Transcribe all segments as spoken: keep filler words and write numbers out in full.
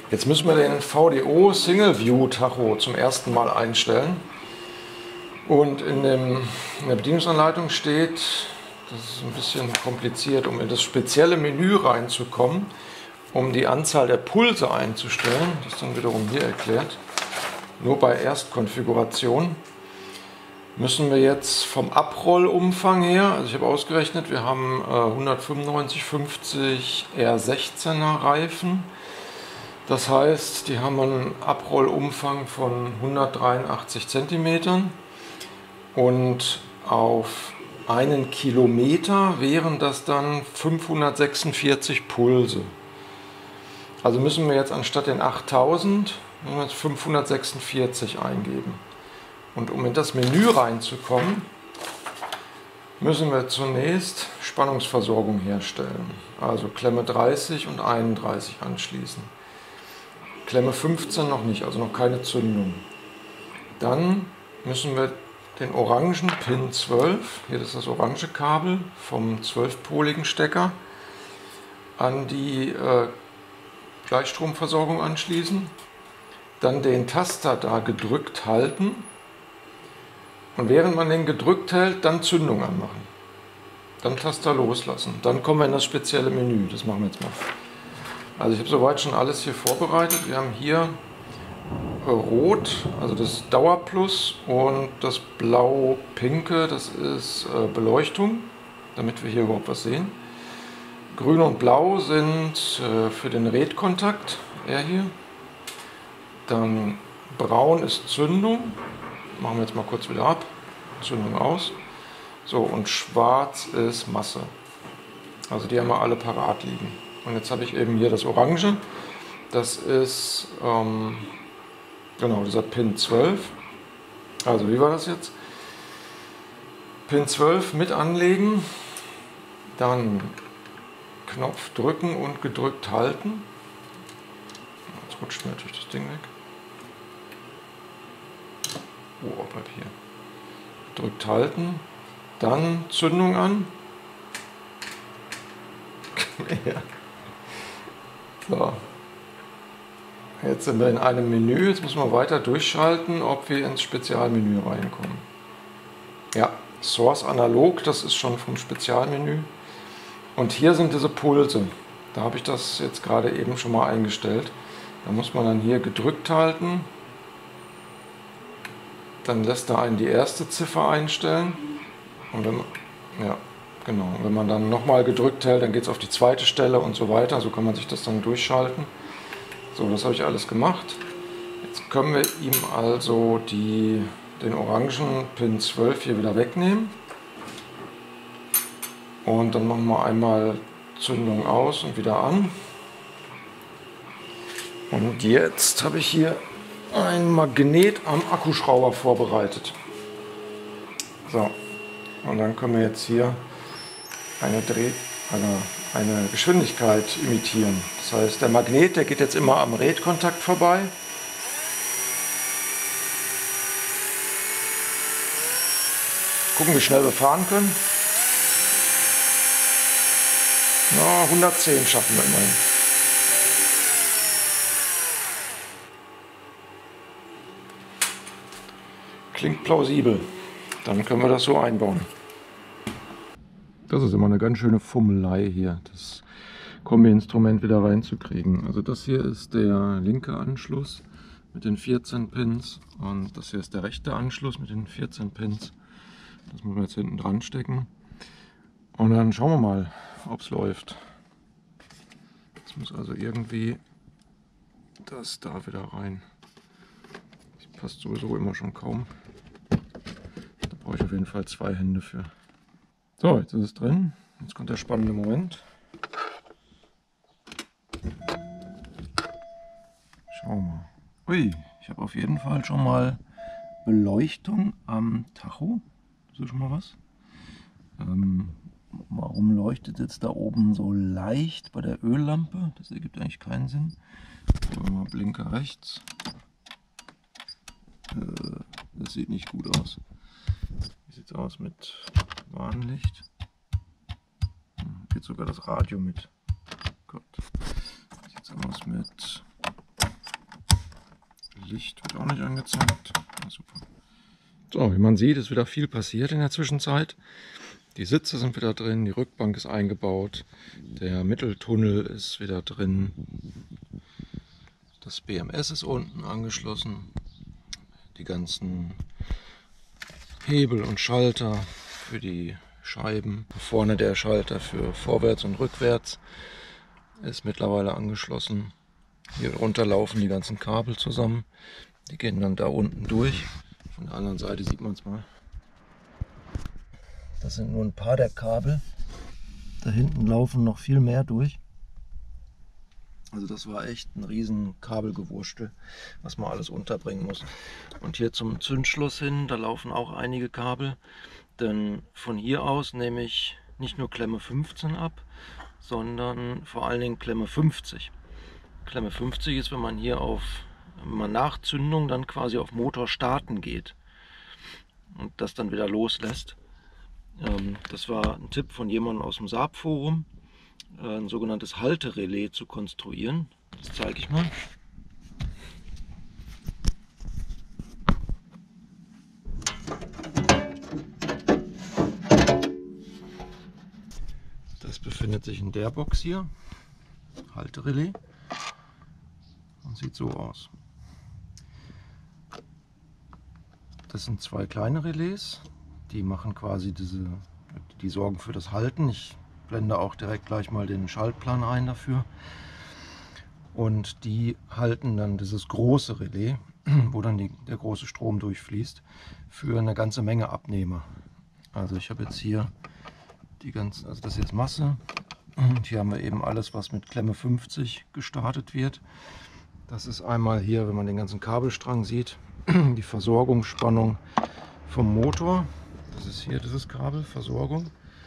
Jetzt müssen wir den V D O Single View Tacho zum ersten Mal einstellen. Und in, dem, in der Bedienungsanleitung steht, das ist ein bisschen kompliziert, um in das spezielle Menü reinzukommen, um die Anzahl der Pulse einzustellen. Das ist dann wiederum hier erklärt. Nur bei Erstkonfiguration müssen wir jetzt vom Abrollumfang her, also ich habe ausgerechnet, wir haben äh, hundertfünfundneunzig fünfzig R sechzehner Reifen. Das heißt, die haben einen Abrollumfang von hundertdreiundachtzig Zentimetern und auf einen Kilometer wären das dann fünfhundertsechsundvierzig Pulse. Also müssen wir jetzt anstatt den achttausend fünfhundertsechsundvierzig eingeben. Und um in das Menü reinzukommen, müssen wir zunächst Spannungsversorgung herstellen. Also Klemme dreißig und einunddreißig anschließen. Klemme fünfzehn noch nicht, also noch keine Zündung. Dann müssen wir den orangen Pin zwölf, hier ist das orange Kabel vom zwölfpoligen Stecker, an die äh, Gleichstromversorgung anschließen. Dann den Taster da gedrückt halten und während man den gedrückt hält, dann Zündung anmachen. Dann Taster loslassen. Dann kommen wir in das spezielle Menü. Das machen wir jetzt mal. Also ich habe soweit schon alles hier vorbereitet. Wir haben hier äh, Rot, also das Dauerplus, und das Blau-Pinke, das ist äh, Beleuchtung, damit wir hier überhaupt was sehen. Grün und Blau sind äh, für den Redkontakt, er hier. Dann Braun ist Zündung. Machen wir jetzt mal kurz wieder ab. Zündung aus. So, und Schwarz ist Masse. Also die haben wir alle parat liegen. Und jetzt habe ich eben hier das Orange. Das ist ähm, genau dieser Pin zwölf. Also wie war das jetzt? Pin zwölf mit anlegen. Dann Knopf drücken und gedrückt halten. Jetzt rutscht mir natürlich das Ding weg. Oh, bleib hier. Gedrückt halten. Dann Zündung an. Ja. So. Jetzt sind wir in einem Menü. Jetzt müssen wir weiter durchschalten, ob wir ins Spezialmenü reinkommen. Ja, Source analog, das ist schon vom Spezialmenü. Und hier sind diese Pulse. Da habe ich das jetzt gerade eben schon mal eingestellt. Da muss man dann hier gedrückt halten. Dann lässt er einen die erste Ziffer einstellen. Und wenn man, ja, genau. Wenn man dann nochmal gedrückt hält, dann geht es auf die zweite Stelle und so weiter. So kann man sich das dann durchschalten. So, das habe ich alles gemacht. Jetzt können wir ihm also die, den orangen Pin zwölf hier wieder wegnehmen. Und dann machen wir einmal Zündung aus und wieder an. Und jetzt habe ich hier ein Magnet am Akkuschrauber vorbereitet. So, und dann können wir jetzt hier eine, Dreh, eine, eine Geschwindigkeit imitieren. Das heißt, der Magnet, der geht jetzt immer am Redkontakt vorbei. Gucken, wie schnell wir fahren können. Na, hundertzehn schaffen wir immerhin. Klingt plausibel. Dann können wir das so einbauen. Das ist immer eine ganz schöne Fummelei hier, das Kombi-Instrument wieder reinzukriegen. Also das hier ist der linke Anschluss mit den vierzehn Pins und das hier ist der rechte Anschluss mit den vierzehn Pins. Das müssen wir jetzt hinten dran stecken. Und dann schauen wir mal, ob es läuft. Jetzt muss also irgendwie das da wieder rein. Das passt sowieso immer schon kaum. Da brauche ich auf jeden Fall zwei Hände für. So, jetzt ist es drin. Jetzt kommt der spannende Moment. Schauen wir mal. Ui, ich habe auf jeden Fall schon mal Beleuchtung am Tacho. Das ist schon mal was. Ähm, warum leuchtet jetzt da oben so leicht bei der Öllampe? Das ergibt eigentlich keinen Sinn. Mal Blinker rechts. Äh, das sieht nicht gut aus. Wie sieht es aus mit Warnlicht? Hm, geht sogar das Radio mit. Gott. Wie sieht es aus mit Licht wird auch nicht angezeigt. Ja, super. So, wie man sieht, ist wieder viel passiert in der Zwischenzeit. Die Sitze sind wieder drin, die Rückbank ist eingebaut, der Mitteltunnel ist wieder drin, das B M S ist unten angeschlossen, die ganzen Hebel und Schalter für die Scheiben, vorne der Schalter für vorwärts und rückwärts ist mittlerweile angeschlossen. Hier runter laufen die ganzen Kabel zusammen, die gehen dann da unten durch. Von der anderen Seite sieht man es mal. Das sind nur ein paar der Kabel. Da hinten laufen noch viel mehr durch. Also das war echt ein riesen Kabelgewurstel, was man alles unterbringen muss. Und hier zum Zündschluss hin, da laufen auch einige Kabel. Denn von hier aus nehme ich nicht nur Klemme fünfzehn ab, sondern vor allen Dingen Klemme fünfzig. Klemme fünfzig ist, wenn man hier auf, wenn man nach Zündung dann quasi auf Motor starten geht und das dann wieder loslässt. Ähm, das war ein Tipp von jemandem aus dem Saab-Forum, äh, ein sogenanntes Halterelais zu konstruieren. Das zeige ich mal. Das befindet sich in der Box hier. Halterelais. Und sieht so aus. Das sind zwei kleine Relais, die machen quasi diese, die sorgen für das Halten. Ich blende auch direkt gleich mal den Schaltplan ein dafür. Und die halten dann dieses große Relais, wo dann die, der große Strom durchfließt, für eine ganze Menge Abnehmer. Also ich habe jetzt hier die ganzen, also das ist jetzt Masse. Und hier haben wir eben alles, was mit Klemme fünfzig gestartet wird. Das ist einmal hier, wenn man den ganzen Kabelstrang sieht, die Versorgungsspannung vom Motor. Das ist hier dieses Kabel, Versorgung.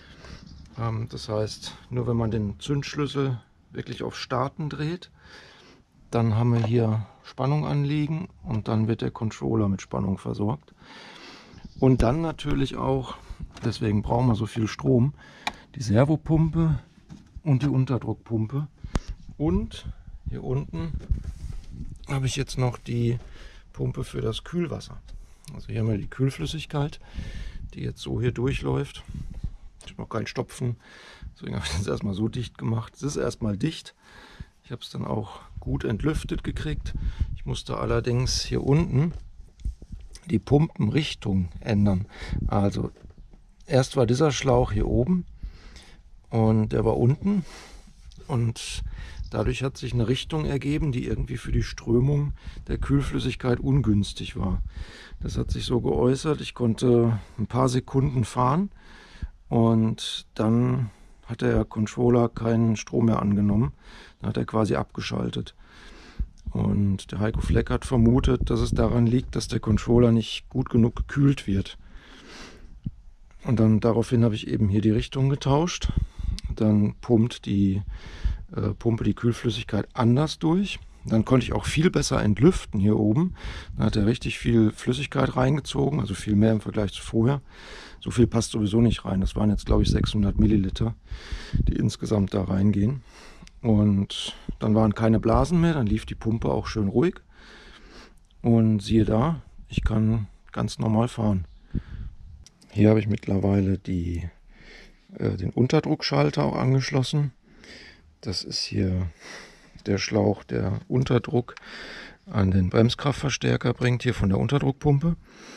Das heißt, nur wenn man den Zündschlüssel wirklich auf Starten dreht, dann haben wir hier Spannung anliegen und dann wird der Controller mit Spannung versorgt. Und dann natürlich auch, deswegen brauchen wir so viel Strom, die Servopumpe und die Unterdruckpumpe. Und hier unten habe ich jetzt noch die Pumpe für das Kühlwasser. Also hier haben wir die Kühlflüssigkeit, die jetzt so hier durchläuft. Ich habe noch keinen Stopfen, deswegen habe ich das erstmal so dicht gemacht. Es ist erstmal dicht. Ich habe es dann auch gut entlüftet gekriegt. Ich musste allerdings hier unten die Pumpenrichtung ändern. Also erst war dieser Schlauch hier oben und der war unten und dadurch hat sich eine Richtung ergeben, die irgendwie für die Strömung der Kühlflüssigkeit ungünstig war. Das hat sich so geäußert, ich konnte ein paar Sekunden fahren und dann hat der Controller keinen Strom mehr angenommen. Dann hat er quasi abgeschaltet. Und der Heiko Fleck hat vermutet, dass es daran liegt, dass der Controller nicht gut genug gekühlt wird. Und dann daraufhin habe ich eben hier die Richtung getauscht. Dann pumpt die äh, Pumpe die Kühlflüssigkeit anders durch. Dann konnte ich auch viel besser entlüften hier oben. Dann hat er richtig viel Flüssigkeit reingezogen, also viel mehr im Vergleich zu vorher. So viel passt sowieso nicht rein. Das waren jetzt, glaube ich, sechshundert Milliliter, die insgesamt da reingehen. Und dann waren keine Blasen mehr, dann lief die Pumpe auch schön ruhig. Und siehe da, ich kann ganz normal fahren. Hier habe ich mittlerweile die, äh, den Unterdruckschalter auch angeschlossen. Das ist hier der Schlauch, der Unterdruck an den Bremskraftverstärker bringt, hier von der Unterdruckpumpe.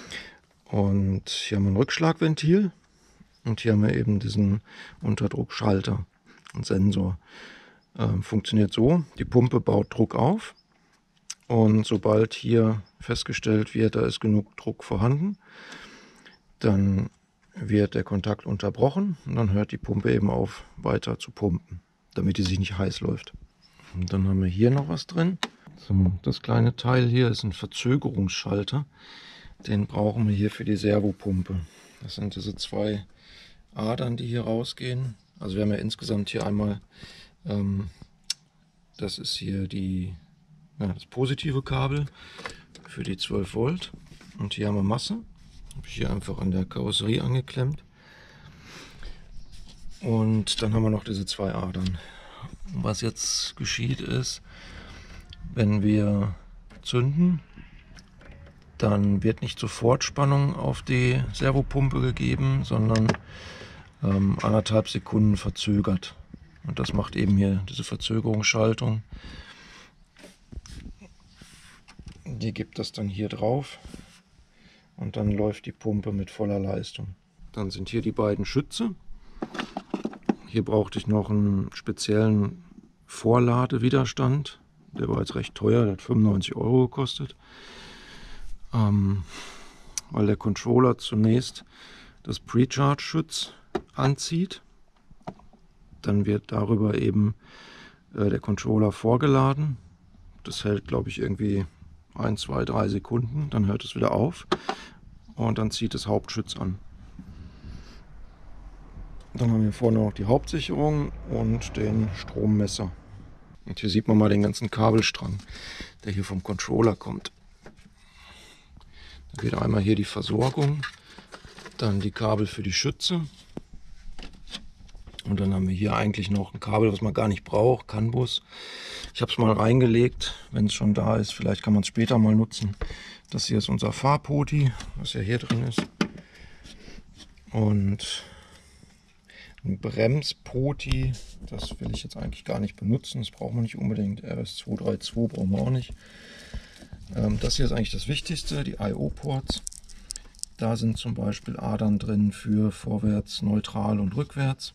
Und hier haben wir ein Rückschlagventil und hier haben wir eben diesen Unterdruckschalter und Sensor. Ähm, funktioniert so, die Pumpe baut Druck auf und sobald hier festgestellt wird, da ist genug Druck vorhanden, dann wird der Kontakt unterbrochen und dann hört die Pumpe eben auf, weiter zu pumpen, damit die sich nicht heiß läuft. Und dann haben wir hier noch was drin. So, das kleine Teil hier ist ein Verzögerungsschalter. Den brauchen wir hier für die Servopumpe. Das sind diese zwei Adern, die hier rausgehen. Also wir haben ja insgesamt hier einmal, ähm, das ist hier die, ja, das positive Kabel für die zwölf Volt. Und hier haben wir Masse. Habe ich hier einfach an der Karosserie angeklemmt. Und dann haben wir noch diese zwei Adern. Was jetzt geschieht ist, wenn wir zünden, dann wird nicht sofort Spannung auf die Servopumpe gegeben, sondern ähm, anderthalb Sekunden verzögert. Und das macht eben hier diese Verzögerungsschaltung. Die gibt das dann hier drauf und dann läuft die Pumpe mit voller Leistung. Dann sind hier die beiden Schütze. Hier brauchte ich noch einen speziellen Vorladewiderstand. Der war jetzt recht teuer, der hat fünfundneunzig Euro gekostet. Ähm, weil der Controller zunächst das Precharge-Schütz anzieht. Dann wird darüber eben äh, der Controller vorgeladen. Das hält, glaube ich, irgendwie ein, zwei, drei Sekunden. Dann hört es wieder auf und dann zieht das Hauptschütz an. Dann haben wir vorne noch die Hauptsicherung und den Strommesser. Und hier sieht man mal den ganzen Kabelstrang, der hier vom Controller kommt. Dann geht einmal hier die Versorgung, dann die Kabel für die Schütze. Und dann haben wir hier eigentlich noch ein Kabel, was man gar nicht braucht, CAN-Bus. Ich habe es mal reingelegt, wenn es schon da ist. Vielleicht kann man es später mal nutzen. Das hier ist unser Fahrpoti, was ja hier drin ist. Und ein Bremspoti, das will ich jetzt eigentlich gar nicht benutzen. Das braucht man nicht unbedingt. R S zwei drei zwei brauchen wir auch nicht. Ähm, das hier ist eigentlich das Wichtigste, die I O-Ports. Da sind zum Beispiel Adern drin für vorwärts, neutral und rückwärts.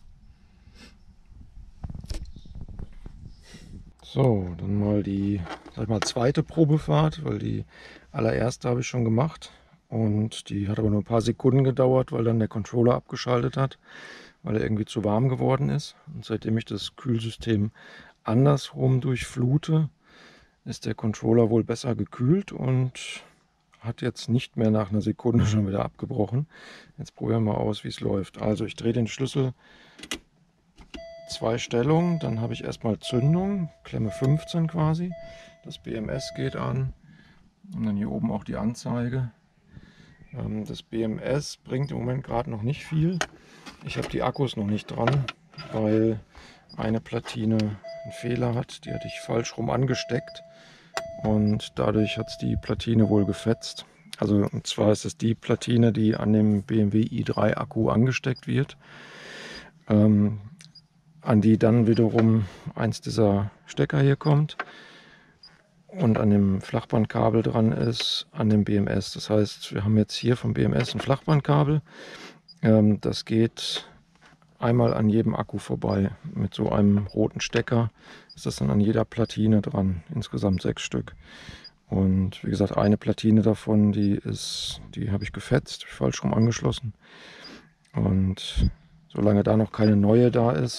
So, dann mal die, sag ich mal, zweite Probefahrt, weil die allererste habe ich schon gemacht. Und die hat aber nur ein paar Sekunden gedauert, weil dann der Controller abgeschaltet hat, weil er irgendwie zu warm geworden ist. Und seitdem ich das Kühlsystem andersrum durchflute, ist der Controller wohl besser gekühlt und hat jetzt nicht mehr nach einer Sekunde schon wieder abgebrochen. Jetzt probieren wir mal aus, wie es läuft. Also ich drehe den Schlüssel zwei Stellungen, dann habe ich erstmal Zündung, Klemme fünfzehn quasi. Das B M S geht an und dann hier oben auch die Anzeige. Das B M S bringt im Moment gerade noch nicht viel. Ich habe die Akkus noch nicht dran, weil eine Platine einen Fehler hat. Die hatte ich falsch rum angesteckt und dadurch hat es die Platine wohl gefetzt. Also und zwar ist es die Platine, die an dem B M W i drei Akku angesteckt wird, ähm, an die dann wiederum eins dieser Stecker hier kommt und an dem Flachbandkabel dran ist, an dem B M S. Das heißt, wir haben jetzt hier vom B M S ein Flachbandkabel. Ähm, das geht einmal an jedem Akku vorbei. Mit so einem roten Stecker ist das dann an jeder Platine dran. Insgesamt sechs Stück. Und wie gesagt, eine Platine davon, die ist, die habe ich gefetzt, falsch rum angeschlossen. Und solange da noch keine neue da ist,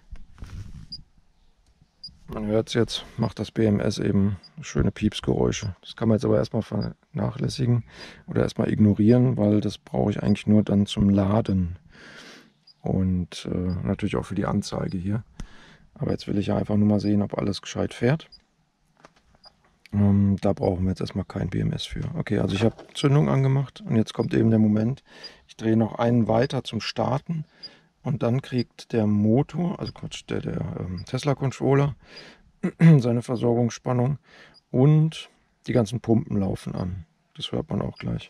man hört es jetzt, macht das B M S eben schöne Piepsgeräusche. Das kann man jetzt aber erstmal vernachlässigen oder erstmal ignorieren, weil das brauche ich eigentlich nur dann zum Laden. Und äh, natürlich auch für die Anzeige hier. Aber jetzt will ich ja einfach nur mal sehen, ob alles gescheit fährt. Ähm, da brauchen wir jetzt erstmal kein B M S für. Okay, also ich habe Zündung angemacht und jetzt kommt eben der Moment, ich drehe noch einen weiter zum Starten. Und dann kriegt der Motor, also Quatsch, der, der ähm, Tesla-Controller, seine Versorgungsspannung und die ganzen Pumpen laufen an. Das hört man auch gleich.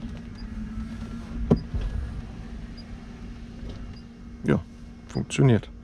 Ja, funktioniert.